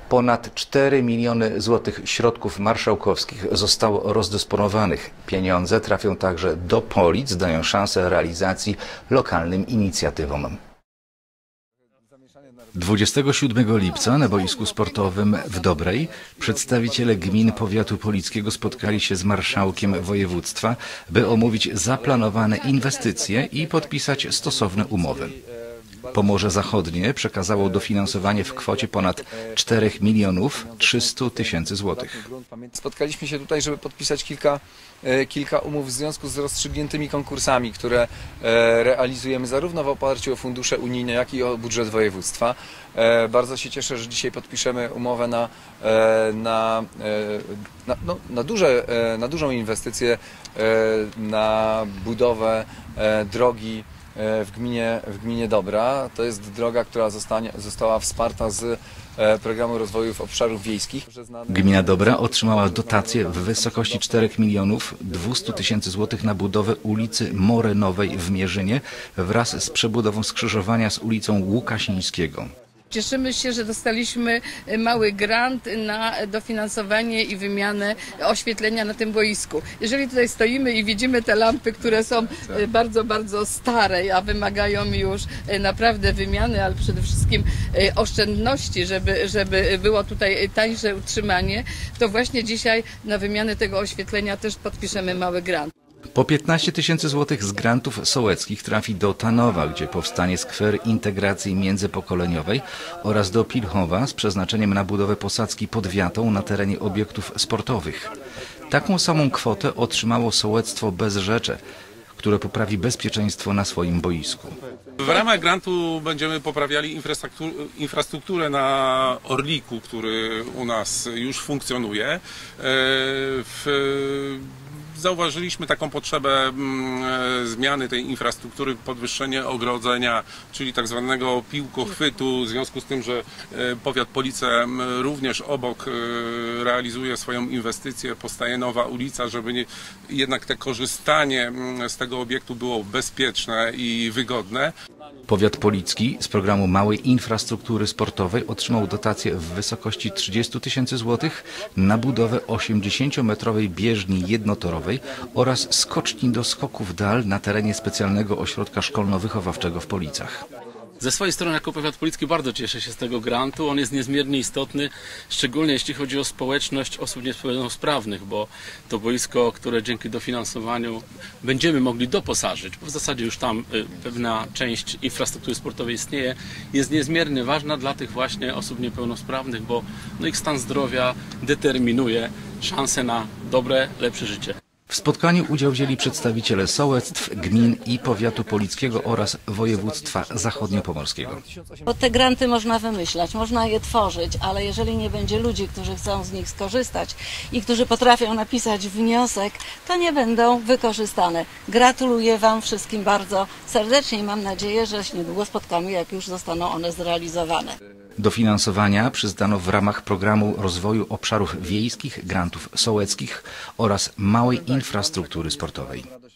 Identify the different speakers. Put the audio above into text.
Speaker 1: Ponad 4 miliony złotych środków marszałkowskich zostało rozdysponowanych. Pieniądze trafią także do Polic, dają szansę realizacji lokalnym inicjatywom. 27 lipca na boisku sportowym w Dobrej przedstawiciele gmin powiatu polickiego spotkali się z marszałkiem województwa, by omówić zaplanowane inwestycje i podpisać stosowne umowy. Pomorze Zachodnie przekazało dofinansowanie w kwocie ponad 4 300 000 złotych.
Speaker 2: Spotkaliśmy się tutaj, żeby podpisać kilka umów w związku z rozstrzygniętymi konkursami, które realizujemy zarówno w oparciu o fundusze unijne, jak i o budżet województwa. Bardzo się cieszę, że dzisiaj podpiszemy umowę na dużą inwestycję, na budowę drogi w gminie Dobra. To jest droga, która została wsparta z Programu Rozwoju Obszarów Wiejskich.
Speaker 1: Gmina Dobra otrzymała dotację w wysokości 4 200 000 złotych na budowę ulicy Morenowej w Mierzynie wraz z przebudową skrzyżowania z ulicą Łukasińskiego.
Speaker 3: Cieszymy się, że dostaliśmy mały grant na dofinansowanie i wymianę oświetlenia na tym boisku. Jeżeli tutaj stoimy i widzimy te lampy, które są bardzo, bardzo stare, a wymagają już naprawdę wymiany, ale przede wszystkim oszczędności, żeby było tutaj tańsze utrzymanie, to właśnie dzisiaj na wymianę tego oświetlenia też podpiszemy mały grant.
Speaker 1: Po 15 000 złotych z grantów sołeckich trafi do Tanowa, gdzie powstanie skwer integracji międzypokoleniowej, oraz do Pilchowa z przeznaczeniem na budowę posadzki pod wiatą na terenie obiektów sportowych. Taką samą kwotę otrzymało sołectwo Bezrzecze, które poprawi bezpieczeństwo na swoim boisku.
Speaker 4: W ramach grantu będziemy poprawiali infrastrukturę na Orliku, który u nas już funkcjonuje. Zauważyliśmy taką potrzebę zmiany tej infrastruktury, podwyższenie ogrodzenia, czyli tak zwanego piłkochwytu, w związku z tym, że powiat Police również obok realizuje swoją inwestycję, powstaje nowa ulica, żeby jednak te korzystanie z tego obiektu było bezpieczne i wygodne.
Speaker 1: Powiat policki z programu małej infrastruktury sportowej otrzymał dotację w wysokości 30 000 złotych na budowę 80-metrowej bieżni jednotorowej oraz skoczni do skoków dal na terenie specjalnego ośrodka szkolno-wychowawczego w Policach.
Speaker 5: Ze swojej strony jako powiat policki bardzo cieszę się z tego grantu. On jest niezmiernie istotny, szczególnie jeśli chodzi o społeczność osób niepełnosprawnych, bo to boisko, które dzięki dofinansowaniu będziemy mogli doposażyć, bo w zasadzie już tam pewna część infrastruktury sportowej istnieje, jest niezmiernie ważna dla tych właśnie osób niepełnosprawnych, bo ich stan zdrowia determinuje szansę na dobre, lepsze życie.
Speaker 1: W spotkaniu udział wzięli przedstawiciele sołectw, gmin i powiatu polickiego oraz województwa zachodniopomorskiego.
Speaker 6: Bo te granty można wymyślać, można je tworzyć, ale jeżeli nie będzie ludzi, którzy chcą z nich skorzystać i którzy potrafią napisać wniosek, to nie będą wykorzystane. Gratuluję Wam wszystkim bardzo serdecznie i mam nadzieję, że się niedługo spotkamy, jak już zostaną one zrealizowane.
Speaker 1: Dofinansowania przyznano w ramach Programu Rozwoju Obszarów Wiejskich, grantów sołeckich oraz małej infrastruktury sportowej.